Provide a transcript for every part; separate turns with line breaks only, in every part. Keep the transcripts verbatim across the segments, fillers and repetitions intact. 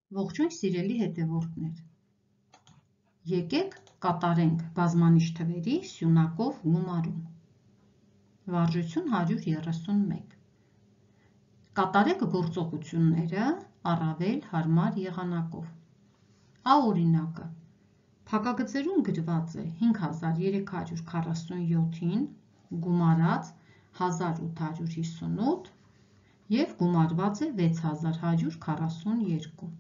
Ողջույն սիրելի հետևորդներ, եկեք կատարենք բազմանիշ թվերի սյունակով գումարում, վարժություն հարյուր երեսունմեկ, կատարեք գործողությունները առավել հարմար եղանակով, Ա օրինակը, փակագծերում գրված է հինգ հազար երեք հարյուր քառասունյոթին գումարած հազար ութ հարյուր հիսունութ և գումարված է վեց հազար հարյուր քառասունյոթ։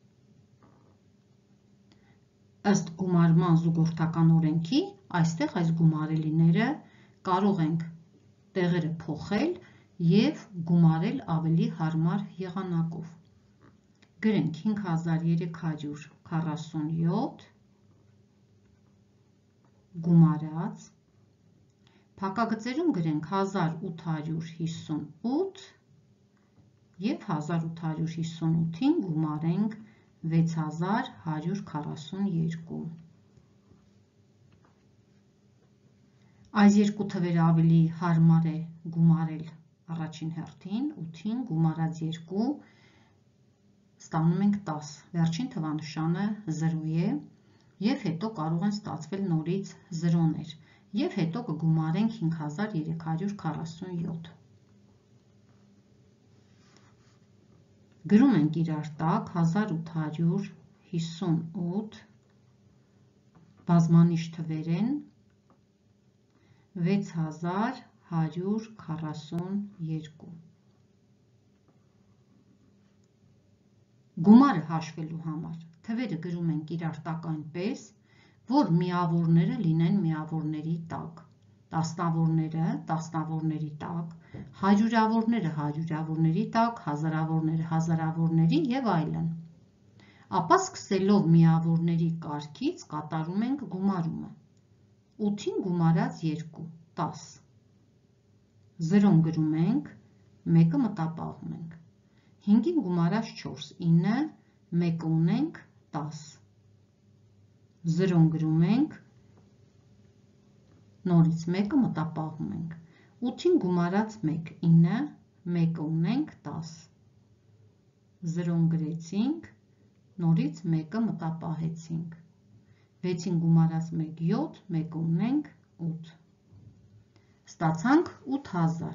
Ըստ գումարման զուգորդական օրենքի, այստեղ այս գումարելիները կարող ենք տեղերը փոխել և գումարել ավելի հարմար եղանակով։ Գրենք հինգ հազար երեք հարյուր քառասունյոթ գումարած, փակագծերում գրենք հազար ութ հարյուր հիսունութ և հազար ութ հարյուր հիսունութին գումարենք վեց հազար հարյուր քառասունյոթ։ Այս երկու թվերը ավելի հարմար է գումարել առաջին հերթին, ութին գումարած երկու ստանում ենք տաս, վերջին թվանշանը զրո է և հետո կարող են ստացվել նորից զրոներ և հետո կգումարենք հինգ հազար երեք հարյուր քառասունյոթ։ Գրում ենք իրար տակ հազար ութ հարյուր հիսունութ բազմանիշ թվեր են վեց հազար հարյուր քառասունյոթ։ Գումարը հաշվելու համար թվերը գրում ենք իրար տակ այնպես, որ միավորները լինեն միավորների տակ, տասնավորները տասնավորների տակ, հարյուրավորները հարյուրավորների տակ, հազարավորները հազարավորների և այլն։ Ապա սկսելով միավորների կարգից կատարում ենք գումարումը։ ութին գումարած երկու, տաս, զրոն գրում ենք, մեկը մտապահում ենք, հինգին գումարած չորս, ինը, մեկը ունենք, տաս, զրոն գրում ենք, նորից մեկը մտապահում ենք, ութին գումարած մեկ, ինը, մեկը ունենք, տաս, զրոն գրեցինք, նորից մեկը մտապահեցինք, վեցին գումարած մեկ, յոթ, մեկը ունենք, ութ, ստացանք ութ հազար։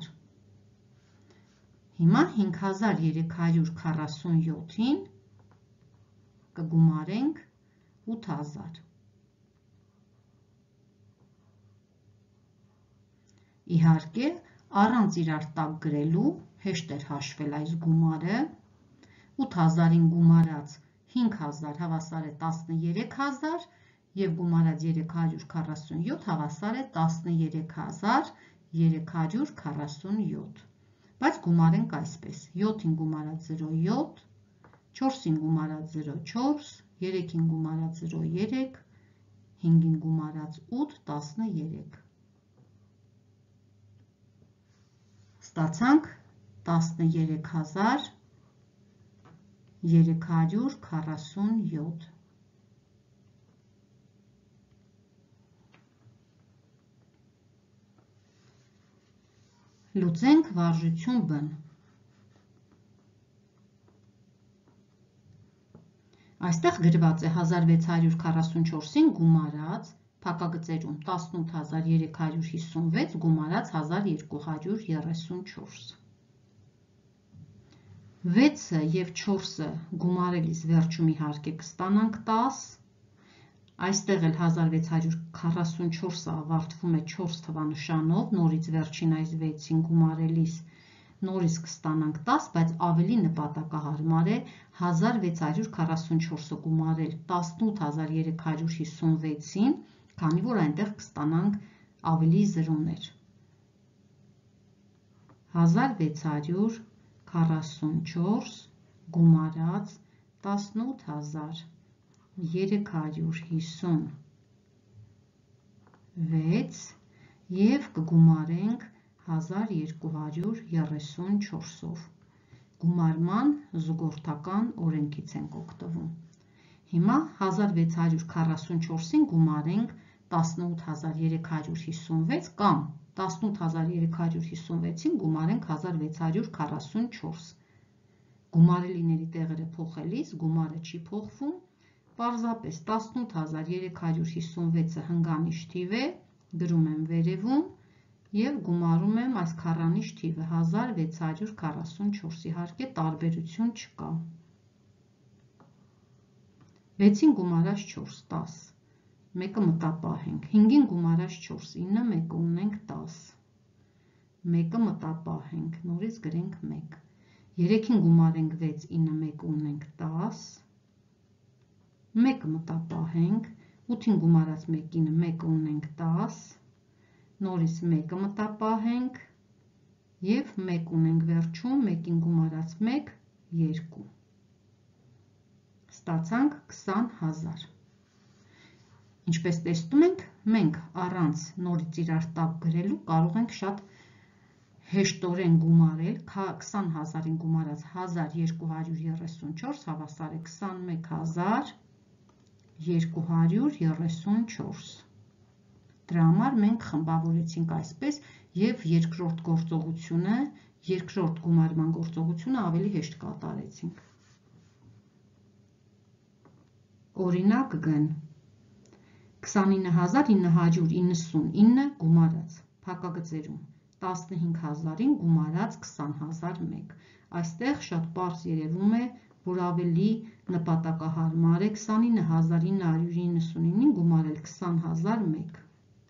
Հիմա հինգ հազար երեք հարյուր քառասունյոթին կգումարենք ութ հազար։ Իհարկե, առանց իրար տակ գրելու հեշտ էր հաշվել այս գումարը, ութ հազարին գումարած հինգ հազար հավասար է տասներեք հազար և գումարած երեք հարյուր քառասունյոթ հավասար է տասներեք հազար երեք հարյուր քառասունյոթ, բայց գումարենք այսպես, յոթին գումարած զրո, յոթ, չորսին գումարած զրո, չորս, երեքին գումարած զրո, երեք, հինգին գումարած ութ, տասներեք։ Ստացանք տասներեք հազար երեք հարյուր քառասունյոթ։ Լուծենք վարժություն Բ։ Այստեղ գրված է հազար վեց հարյուր քառասունչորսին գումարած, փակագծերում տասնութ հազար երեք հարյուր հիսունվեց գումարած հազար երկու հարյուր երեսունչորս։ վեցը և չորսը գումարելիս վերջում իհարկե կստանանք տաս, այստեղ էլ հազար վեց հարյուր քառասունչորսը ավարտվում է չորս թվանշանով, նորից վերջին այս վեցին գումարելիս նորից կստանանք տաս, բայց ավելի նպատակահարմար է հազար վեց հարյուր քառասունչորսը գումարել տասնութ հազար երեք հարյուր հիսունվեցին, քանի որ այնտեղ կստանանք ավելի զրոներ։ հազար վեց հարյուր քառասունչորս գումարած տասնութ հազար երեք հարյուր հիսունվեց և կգումարենք հազար երկու հարյուր երեսունչորսով։ Գումարման զուգորդական օրենքից ենք օգտվում։ Հիմա հազար վեց հարյուր քառասունչորսին գումարենք տասնութ հազար երեք հարյուր հիսունվեց կամ տասնութ հազար երեք հարյուր հիսունվեցին գումարենք հազար վեց հարյուր քառասունչորս։ գումարելիների տեղերը փոխելիս գումարը չի փոխվում, պարզապես տասնութ հազար երեք հարյուր հիսունվեցը հնգանիշ թիվ է, գրում եմ վերևում և գումարում եմ այս քառանիշ թիվը հազար վեց հարյուր քառասունչորս, իհարկե տարբերություն չկա։ վեցին գումարած չորս, տաս, մեկը մտապահենք, հինգին գումարած չորս, ինը, մեկը ունենք տաս, մեկը մտապահենք, նորից գրենք մեկ, երեքին գումարենք վեց, ինը, մեկը ունենք տաս, մեկը մտապահենք, ութին գումարած մեկինը, մեկը ունենք տաս, նորից մեկը մտապահենք և մեկ ունենք վերջում, մեկին գումարած մեկ, երկու։ Ստացանք քսան հազար։ Ինչպես տեսնում ենք, մենք առանց նորից իրար տակ գրելու կարող ենք շատ հեշտորեն գումարել, քսան հազարին գումարած հազար երկու հարյուր երեսունչորս հավասար է քսանմեկ հազար երկու հարյուր երեսունչորս։ Դրա համար մենք խմբավորեցինք այսպես և երկրորդ գործողությունը, երկրորդ գումարման գործողությունը ավելի հեշտ կատարեցինք։ Օրինակ գն քսանինը հազար ինը հարյուր իննսունինը գումարած, փակագծերում տասնհինգ հազարին գումարած քսան հազար մեկ, այստեղ շատ պարզ երևում է, որ ավելի նպատակահարմար է քսանինը հազար ինը հարյուր իննսունինին գումարել քսան հազար մեկ։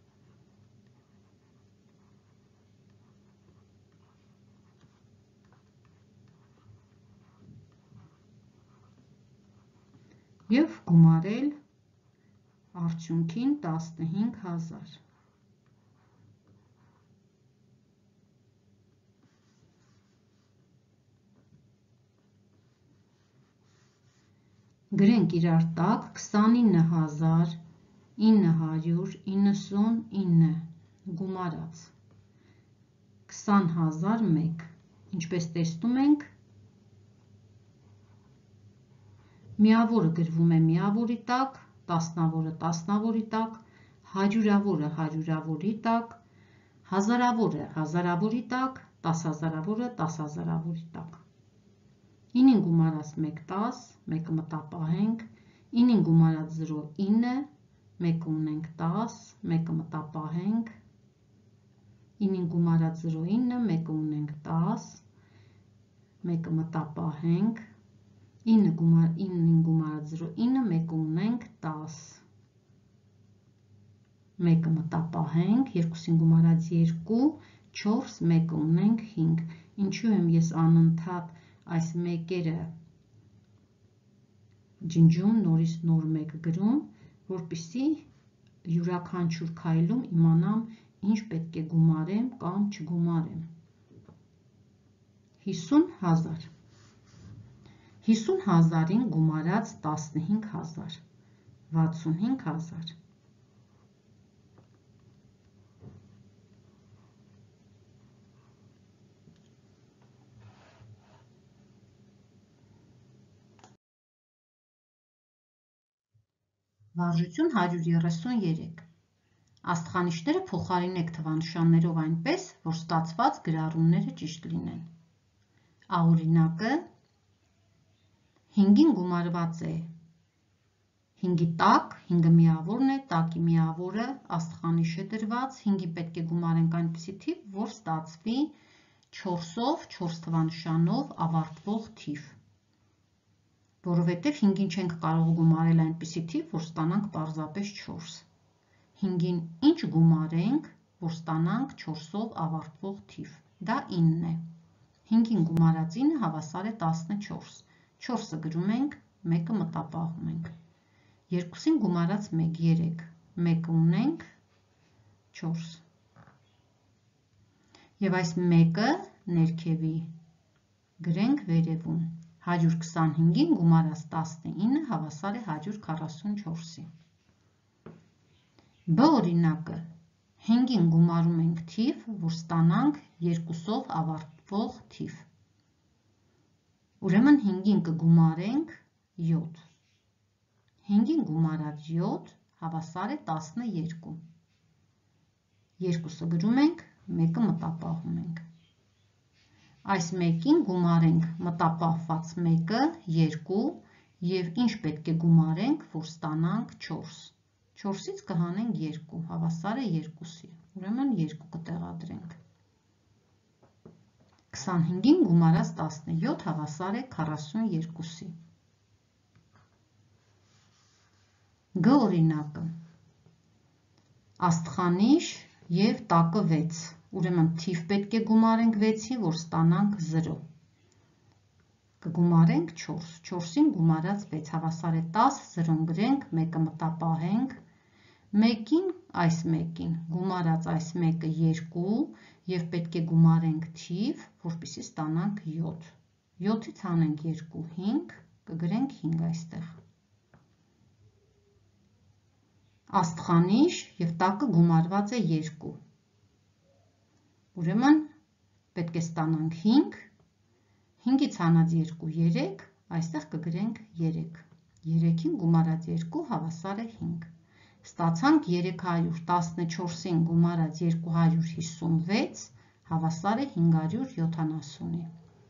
Եվ գումարել արդյունքին տասնհինգ հազար։ Գրենք իրար տակ քսանինը հազար ինը հարյուր իննսունինը գումարած քսան հազար մեկ, ինչպես տեսնում ենք, միավորը գրվում է միավորի տակ, տասնավորը տասնավորի տակ, հարյուրավորը հարյուրավորի տակ, հազարավորը հազարավորի տակ, տասհազարավորը տասհազարավորի տակ։ ինին գումարած մեկ տաս, մեկը մտապահենք, ինին գումարած զրո ինը, մեկը ունենք տաս, մեկը մտապահենք, ինին գումարած զրո ինը, մեկը ունենք տաս, մեկը մտապահենք, ինին գումարած զրո ինը, մեկը ունենք տաս, մեկը մտապահենք, երկուսին գումարած երկու, չորս, մեկը ունենք հինգ, ինչու եմ ես անընդհատ այս մեկերը ջնջում, նորից նոր մեկ գրում, որպեսզի յուրաքանչյուր քայլում իմանամ ինչ պետք է գումարեմ կամ չգումարեմ։ հիսուն հազար։ հիսուն հազարին գումարած տասնհինգ հազար, վաթսունհինգ հազար։ Վարժություն հարյուր երեսուներեք։ Աստղանիշները փոխարինեք թվանշաններով այնպես, որ ստացված գրառումները ճիշտ լինեն։ Աօրինակը հինգին գումարված է հինգի տակ, հինգը միավորն է, տակի միավորը աստղանիշ է դրված, հինգին պետք է գումարենք այնպիսի թիվ, որ ստացվի չորսով, չորս թվանշանով ավարտվող թիվ, որովհետև հինգին չենք կարող գումարել այնպիսի թիվ, որ ստանանք պարզապես չորս։ հինգին ինչ գումարենք, որ ստանանք չորսով ավարտվող թիվ, դա ինն է։ հինգին գումարած ինը հավասար է տասնչորս, չորսը գրում ենք, մեկը մտապահում ենք, երկուսին գումարած մեկ, երեք, մեկը ունենք, չորս։ Եվ այս մեկը ներքևի գրենք վերևում, հարյուր քսանհինգին գումարած տասնինը հավասար է հարյուր քառասունչորսի։ Բ օրինակը հինգին գումարում ենք թիվ, որ ստանանք երկուսով ավարտվող թիվ։ Ուրեմն հինգին կգումարենք յոթ։ հինգին գումարած յոթ հավասար է տասներկու։ երկուսը գրում ենք, մեկը մտապահում ենք։ այս մեկին գումարենք մտապահված մեկը, երկու և ինչ պետք է գումարենք, որ ստանանք չորս։ չորսից կհանենք երկու, հավասար է երկուսի, ուրեմն երկու կտեղադրենք։ քսանհինգին գումարած տասնյոթ հավասար է քառասունյոթի։ Գ օրինակը աստղանիշ և տակը վեց, ուրեմն թիվ պետք է գումարենք վեցի, որ ստանանք զրո։ Կգումարենք չորս, չորսին գումարած վեց հավասար է տաս, զրոն գրենք, մեկը մտապահենք, մեկին այս մեկին գումարած այս մեկը երկու և պետք է գումարենք թիվ, որպեսզի ստանանք յոթ, յոթից հանենք երկու, հինգ, կգրենք հինգ այստեղ։ Աստղանիշ և տակը գումարված է երկու, ուրեմն պետք է ստանանք հինգ, հինգից հանած երկու, երեք, այստեղ կգրենք երեք, երեքին գումարած երկու հավասար է հինգ, ստացանք երեք հարյուր տասնչորսին գումարած երկու հարյուր հիսունվեց, հավասար է հինգ հարյուր յոթանասունի։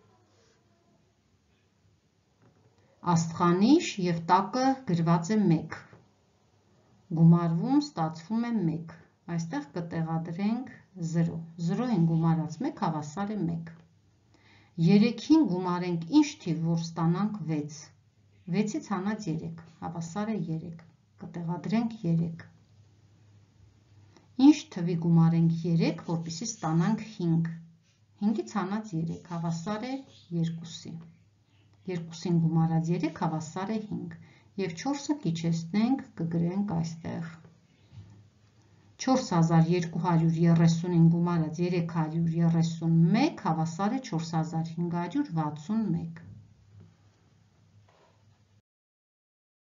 Աստղանիշ և տակը գրված է մեկ, գումարվում ստացվում է մեկ, այստեղ կտեղադրենք զրո, զրոյին գումարած մեկ հավասար է մեկ։ երեքին գումարենք ինչ թիվ, որ ստանանք վեց, վեցից հանած երեք, հավասար է երեք, կտեղադրենք երեք։ Ինչ թվի գումարենք երեք, որպեսզի ստանանք հինգ, հինգից հանած երեք, հավասար է երկուսի, երկուսին գումարած երեք հավասար է հինգ, և չորսը կիչեցնենք, կգրենք այստեղ։ չորս հազար երկու հարյուր երեսունին գումարած երեք հարյուր երեսունմեկ հավասար է չորս հազար հինգ հարյուր վաթսունմեկ։